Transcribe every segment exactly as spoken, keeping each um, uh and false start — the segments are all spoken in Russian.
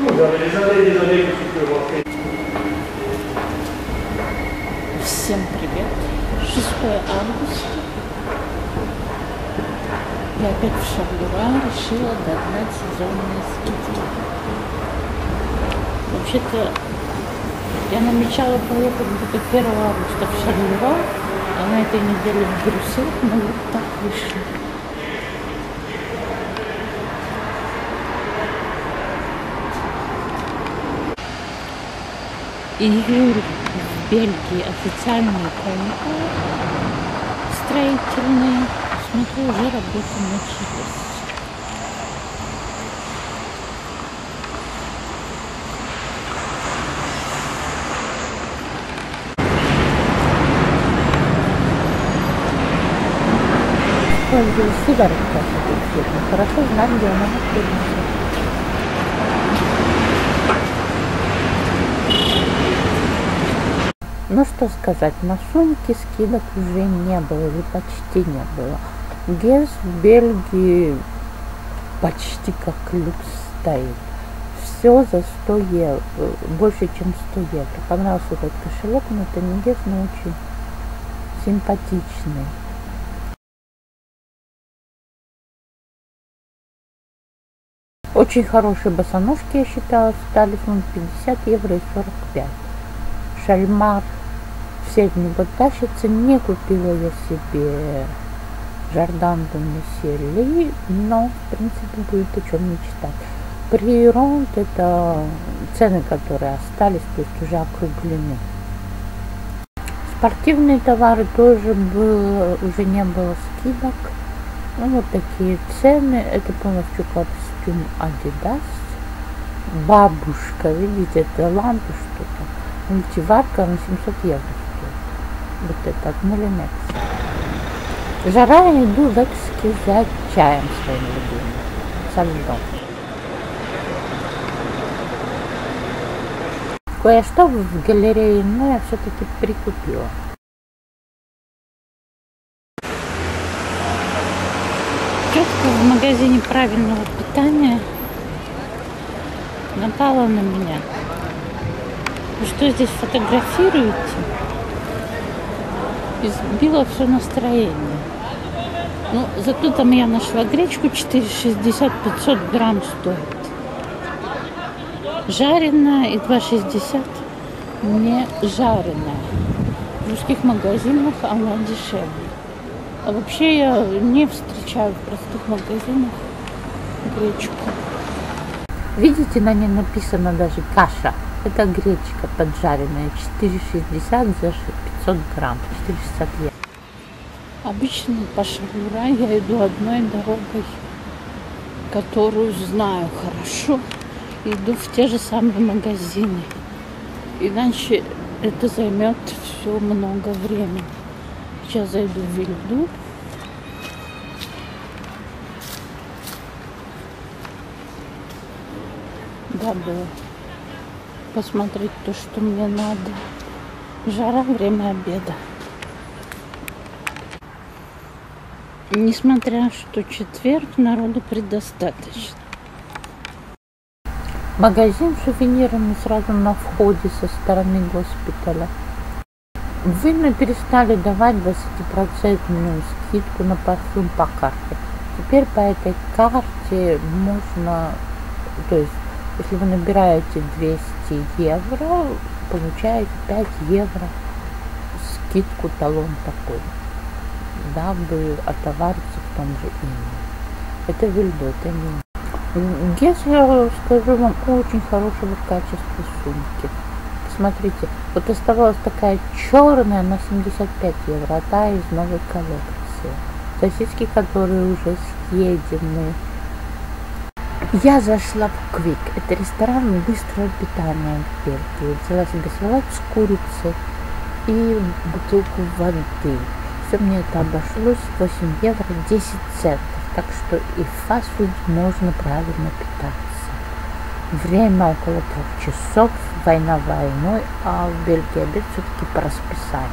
Всем привет! шестое августа. Я опять в Шарлеруа решила догнать сезонные скидки. Вообще-то я намечала поехать где-то первого августа в Шарлеруа, а на этой неделе в Брюссель, но вот так вышло. Июль в Бельгии официальные каникулы строительные. Смотрю, уже работа началась. Пользуюсь сигаретой этой фирмы. Хорошо знать, где она находится. Ну что сказать, на сумки скидок уже не было, или почти не было. Гесс в Бельгии почти как люкс стоит. Все за сто евро, больше чем сто евро. Понравился этот кошелек, но это не Гесс, но очень симпатичный. Очень хорошие босоножки, я считала, остались вон пятьдесят евро и сорок пять. Шальмар все в него тащится. Не купила я себе Жордан де Месье, но в принципе будет о чем мечтать. Приронт — это цены, которые остались, то есть уже округлены. Спортивные товары тоже было, уже не было скидок. Ну, вот такие цены. Это полностью костюм Adidas. Бабушка, видите, это лампа что-то. Мультиварка на семьсот евро стоит. Вот это от Мулинекс. Жара, я иду в Экске за чаем своим любимым. Со льдом. Кое-что в галерее, но я все-таки прикупила. Тетка в магазине правильного питания напала на меня. Вы что здесь фотографируете? Избила все настроение. Ну, зато там я нашла гречку четыре шестьдесят, пятьсот грамм стоит. Жареная и два шестьдесят не жареная. В русских магазинах она дешевле. А вообще я не встречаю в простых магазинах гречку. Видите, на ней написано даже каша. Это гречка поджаренная, четыре шестьдесят за пятьсот грамм, четыре шестьдесят евро. Обычно по Шарлеруа я иду одной дорогой, которую знаю хорошо. Иду в те же самые магазины. Иначе это займет все много времени. Сейчас зайду в Вильду. Дабы посмотреть то, что мне надо. Жара, время обеда. Несмотря что четверг, народу предостаточно. Магазин с сувенирами сразу на входе со стороны госпиталя. Вы перестали давать двадцатипроцентную скидку на парфюм по карте. Теперь по этой карте можно, то есть если вы набираете двести евро, получаете пять евро скидку, талон такой, дабы отовариться в том же имени. Это Вильдо, это не. Гесс, я скажу вам, очень хорошего качества сумки. Смотрите, вот оставалась такая черная на семьдесят пять евро, а та из новой коллекции. Сосиски, которые уже съедены. Я зашла в Квик. Это ресторан быстрого питания в Бельгии. Взяла себе салат с курицей и бутылку воды. Все мне это обошлось восемь евро десять центов. Так что и в фастфуде можно правильно питаться. Время около трех часов, война войной, а в Бельгии обед все-таки по расписанию.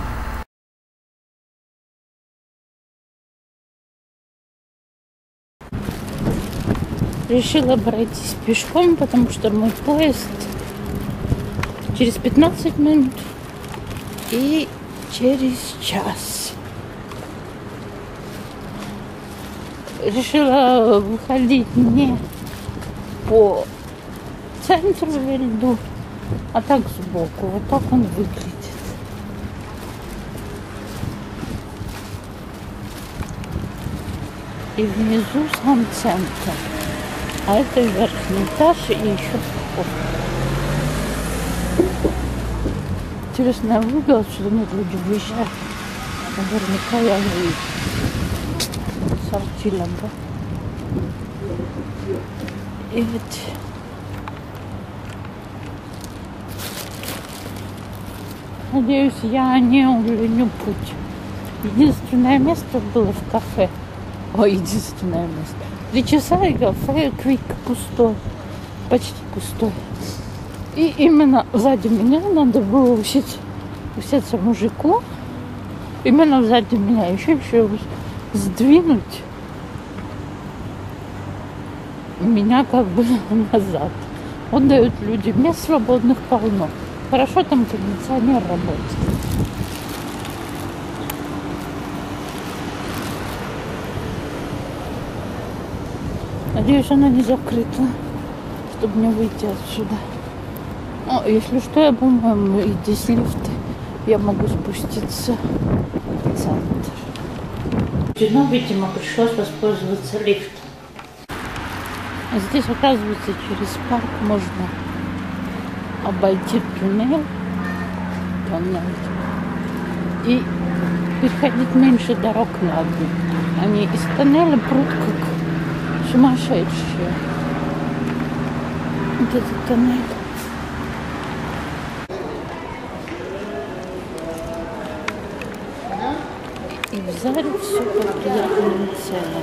решила пройтись пешком, потому что мой поезд через пятнадцать минут и через час. Решила выходить не по центру льду, а так сбоку. Вот так он выглядит. И внизу сам центр. А это верхний этаж и еще вход. Интересно, я выиграла, что тут люди выезжают. Наверняка я выйду. С артилем, да? И ведь... Надеюсь, я не угляню путь. Единственное место было в кафе. О, единственное место. Три часа и кафе Квик пустой. Почти пустой. И именно сзади меня надо было усеться, усеться мужику. Именно сзади меня. Еще еще сдвинуть меня как бы назад. Он дает людям мест свободных полно. Хорошо там кондиционер работает. Надеюсь, она не закрыта, чтобы мне выйти отсюда. Ну, если что, я, по-моему, и здесь лифты. Я могу спуститься в центр. Но, видимо, пришлось воспользоваться лифтом. А здесь, оказывается, через парк можно обойти туннель, туннель и переходить меньше дорог на одну. Они из тоннеля прут как сумасшедшие. Вот этот тоннель. И в зале все по приятным ценам.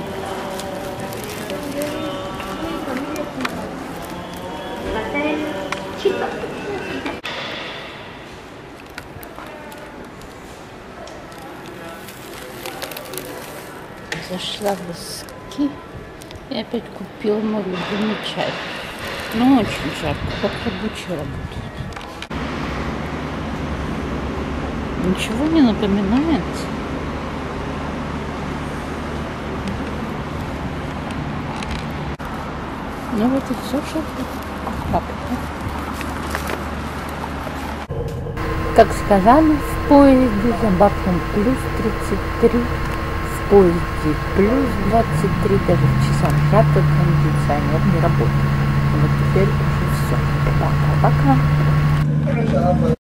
Зашла в Эски и опять купила мой любимый чай. Ну, очень жарко, как рабочие работают. Ничего не напоминает. Ну вот и все, что так. Как сказали, в поезде за бортом плюс тридцать три, в поезде плюс двадцать три, даже в часах жарко, кондиционер не работает. Вот теперь уже все. Пока-пока.